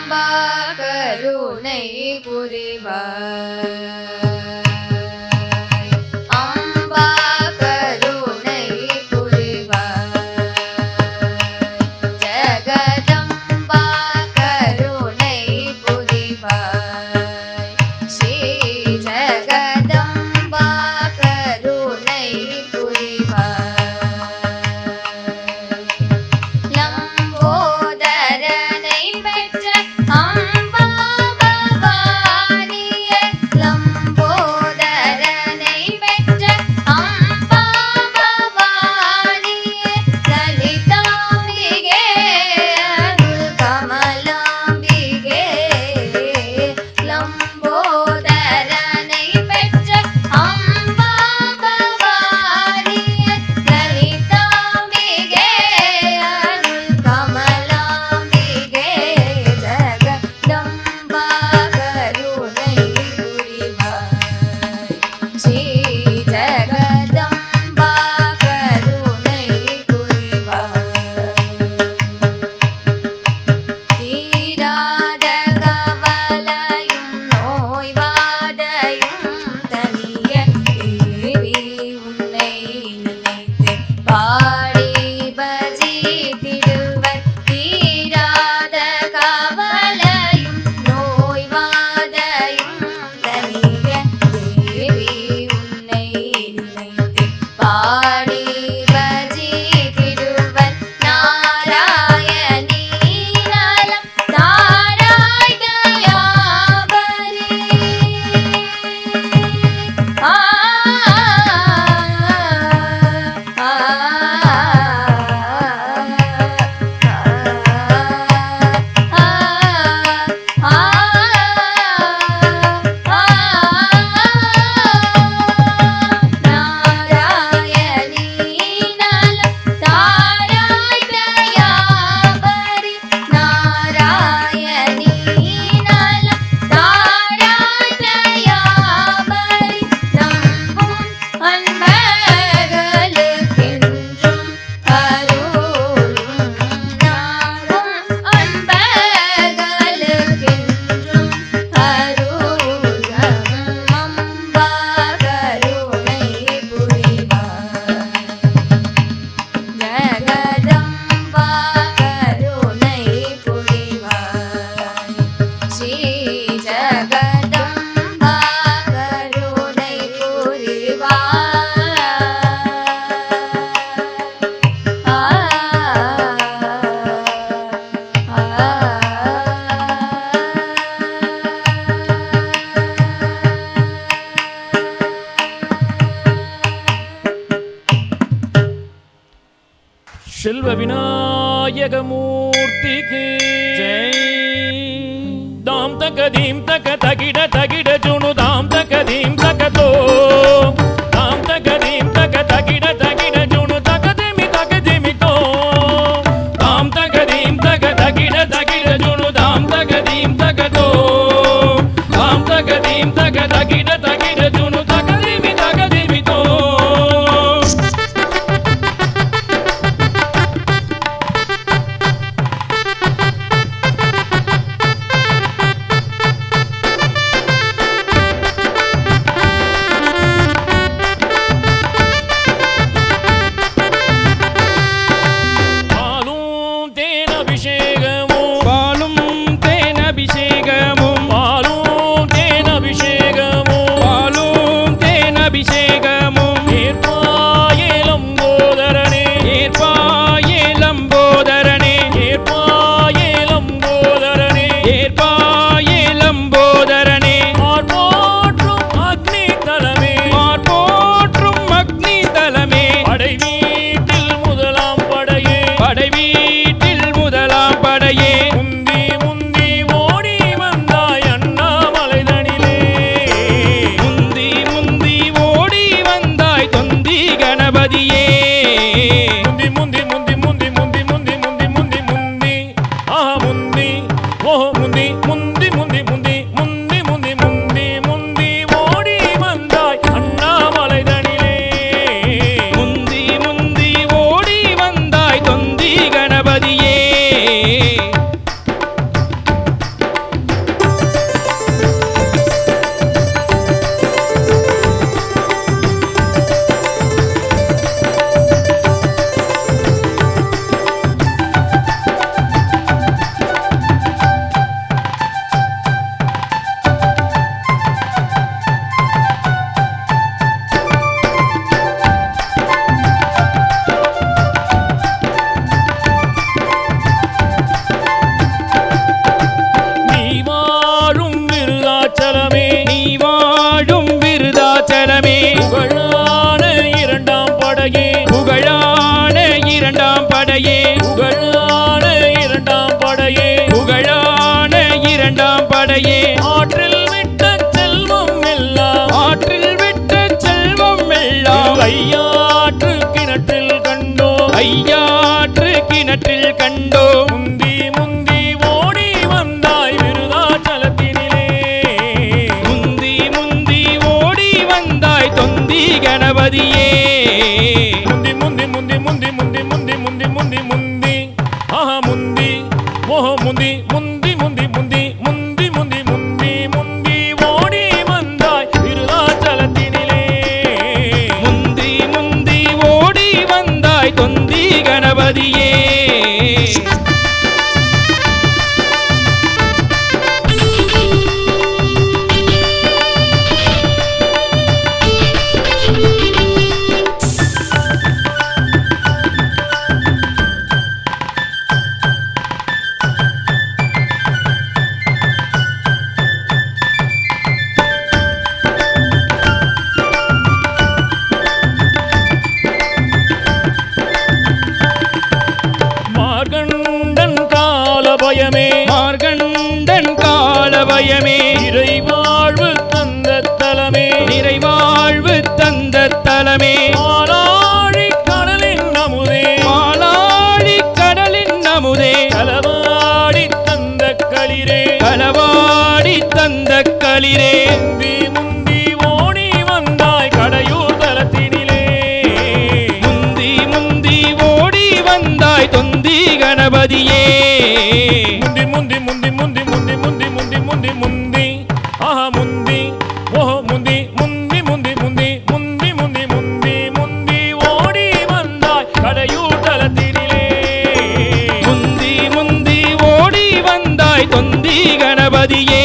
அம்பா கருணை புரிவாய் அம்பா கருணை புரிவாய் ஜகதம்பா கருணை புரிவாய் ஸ்ரீ ஜகதம்பா கருணை புரிவாய் லம்போதரனை பெற்ற அம்பா பவானியே லம்போதரனை பெற்ற அம்பா பவானியே லலிதாம்பிகே அருள் கமலாம்பிகே லம்போதரனை பெற்ற அம்பா பவானியே லலிதாம்பிகே அருள் கமலாம்பிகே ஜகதம்பா கருணை புரிவாய் ஸ்ரீ ஜகதம்பா கருணை புரிவாய் தீராத கவலையும் நோய்வாதையும் தனிய தேவி உன்னை நினைத்து பாடி பஜித்திடுவர் தீராத கவலையும் நோய்வாதையும் தனிய தேவி உன்னை நினைத்து பாடி பஜித்திடுவர் நாராயணீ நலம் தாராய் தயாபரி ஆ நாராயணீ நலம் தாராய் தயாபரி நாராயணீ நலம் தாராய் தயாபரி நம்பும் அன்பர்களுக்கென்றும் அருளும் நாடும் அன்பர்களுக்கென்றும் அருளும் அம்பா கருணை புரிவாய் ஜகதம்பா கருணை புரிவாய் ஸ்ரீ ஜகதம்பா கருணை புரிவாய் செல்வ விநாயகமூர்த்திக்கு ஜெய். தாம் தகதீம் தக தகிட தகிட ஜுனு தாம் தகதீம் தகதோ தாம் தகதீம் தக தகிட தகிட ஜுனு தகதிமி தகதிமிதோ தாம் தகதீம் தக தகிட தகிட ஜுனு தாம் தகதீம் தகதோ தாம் தகதீம் தக தகிட தகிட ஜுனு தகதிமி தகதிமிதோ கண்டோம். முந்தி முந்தி ஓடி வந்தாய் விருதாச்சலத்தினிலே. முந்தி முந்தி ஓடி வந்தாய் தொந்தி கணபதியே. முந்தி முந்தி முந்தி முந்தி முந்தி முந்தி முந்தி முந்தி முந்தி ஆஹா முந்தி ஓஹோ முந்தி முந்தி முந்தி முந்தி முந்தி முந்தி முந்தி முந்தி ஓடி வந்தாய் விருதாச்சலத்தினிலே. முந்தி முந்தி ஓடி வந்தாய் தொந்தி கணபதியே. மார்கண்டன் காலபயமே மார்கண்டன் காலபயமே இறைவாழ்வு தந்த தலமே நிறைவாழ்வு தந்த தலமே மாலாழி கடலின் அமுதே மாலாழி கடலின் அமுதே களவாடி தந்த களிரே களவாடி தந்த களிரே. முந்தி முந்தி ஓடி வந்தாய் கடையூர் தலத்தினிலே. முந்தி முந்தி ஓடி வந்தாய் தொந்தி கணபதியே. முந்தி முந்தி முந்தி முந்தி முந்தி முந்தி முந்தி முந்தி முந்தி ஆஹா முந்தி ஓஹோ முந்தி முந்தி முந்தி முந்தி முந்தி முந்தி முந்தி முந்தி ஓடி வந்தாய் கடையூர் தலத்தினிலே. முந்தி முந்தி ஓடி வந்தாய் தொந்தி கணபதியே.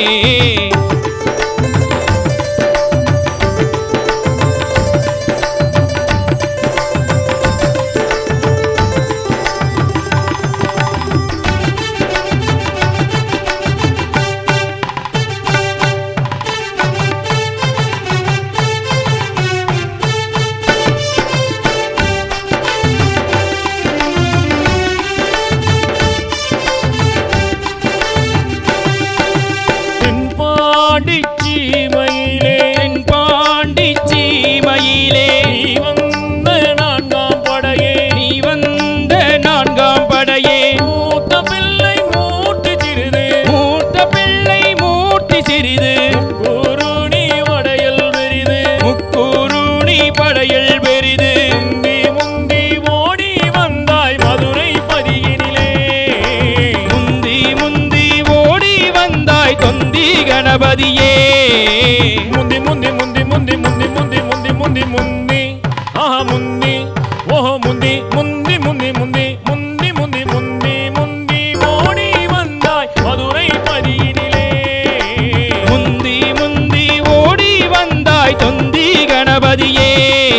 தென்பாண்டி சீமையிலே தென்பாண்டி சீமையிலே நீ வந்த நான்காம் படையே நீ வந்த நான்காம் படையே. மூத்த பிள்ளை மூட்டு சிறிது மூத்த பிள்ளை மூட்டி சிறிது குருணி வடையல் பெரிது முக்கூருணி படையல் பெரிது. முந்தி முந்தி ஓடி வந்தாய் மதுரை பதியினிலே. முந்தி முந்தி ஓடி வந்தாய் தொந்தி கணபதியே. முந்தி முந்தி முந்தி முந்தி முந்தி முந்தி முந்தி முந்தி முந்தி ஆஹா முந்தி ஓஹோ முந்தி முந்தி முந்தி முந்தி முந்தி முந்தி முந்தி முந்தி ஓடி வந்தாய் மதுரை பதியினிலே. முந்தி முந்தி ஓடி வந்தாய் தொந்தி கணபதியே.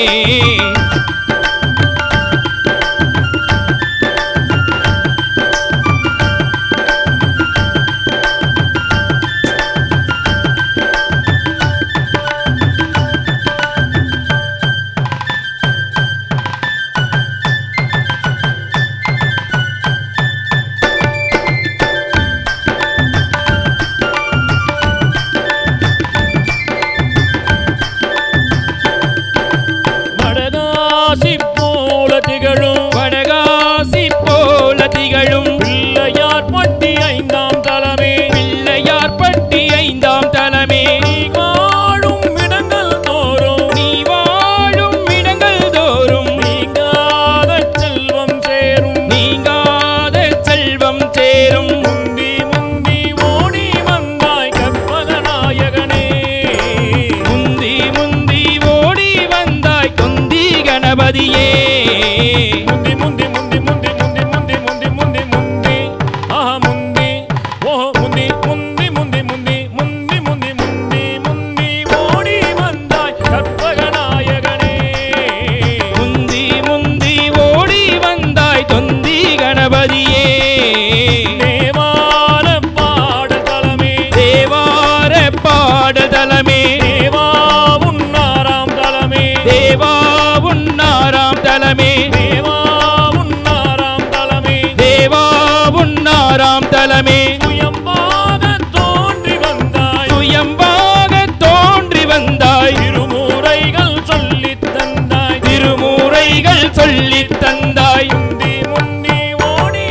வடகாசி போல திகழும் வடகாசி போல திகழும் பிள்ளையார் பட்டி ஐந்தாம் தலமே பிள்ளையார்பட்டி ஐந்தாம் தலமே. நீ வாழும் இடங்கள் தோறும் நீ வாழும் இடங்கள் தோறும் நீங்காத செல்வம் சேரும். நீங்காத செல்வம் சேரும். முந்தி முந்தி ஓடி வந்தாய் கற்பகநாயகனே. முந்தி முந்தி ஓடி வந்தாய் தொந்தி கணபதியே. முந்தி முந்தி முந்தி முந்தி முந்தி முந்தி முந்தி முந்தி முந்தி ஆஹா முந்தி ஓஹோ முந்தி முந்தி முந்தி முந்தி முந்தி முந்தி முந்தி முந்தி ஓடி வந்தாய் கற்பகநாயகனே. முந்தி முந்தி ஓடி வந்தாய் தொந்தி கணபதியே. தேவார பாடல் தலமே தேவார பாடல் தலமே தேவா உன்னாராம் தலமே தேவா உன்னாராம் தலமே தேவா உன்னாராம் தலமே தேவா உன்னாராம் தலமே. சுயம்பாக தோன்றி வந்தாய் சுயம்பாக தோன்றி வந்தாய் திருமுறைகள் சொல்லித் தந்தாய் திருமுறைகள் சொல்லித் தந்தாய். முந்தி முந்தி ஓடி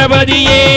கணபதியே